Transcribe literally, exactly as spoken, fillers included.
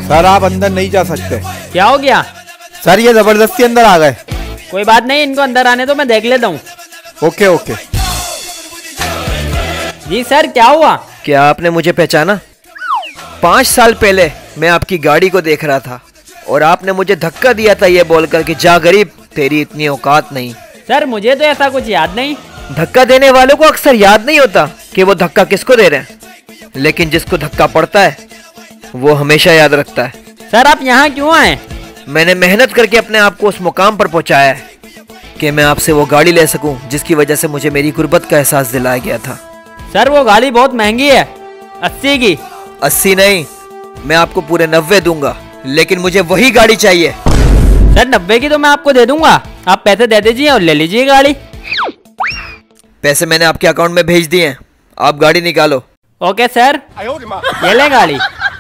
Sir आप अंदर नहीं जा सकते। क्या हो गया? सर ये जबरदस्ती अंदर आ गए। कोई बात नहीं, इनको अंदर आने दो, मैं देख लेता हूँ। Okay okay. जी सर, क्या हुआ? क्या आपने मुझे पहचाना? पाँच साल पहले मैं आपकी गाड़ी को देख रहा था और आपने मुझे धक्का दिया था ये बोलकर कि जा गरीब, तेरी इतनी औकात नहीं। सर मुझे तो ऐसा कुछ याद नहीं। धक्का देने वालों को अक्सर याद नहीं होता कि वो धक्का किसको दे रहे हैं, लेकिन जिसको धक्का पड़ता है वो हमेशा याद रखता है। सर आप यहाँ क्यों आए? मैंने मेहनत करके अपने आप को उस मुकाम पर पहुंचाया है कि मैं आपसे वो गाड़ी ले सकूं जिसकी वजह से मुझे मेरी गुर्बत का एहसास दिलाया गया था। सर वो गाड़ी बहुत महंगी है, अस्सी की। अस्सी नहीं, मैं आपको पूरे नब्बे दूंगा, लेकिन मुझे वही गाड़ी चाहिए। सर नब्बे की तो मैं आपको दे दूंगा, आप पैसे दे दीजिए और ले लीजिए गाड़ी। पैसे मैंने आपके अकाउंट में भेज दिए हैं, आप गाड़ी निकालो। ओके सर, ये ले गाड़ी।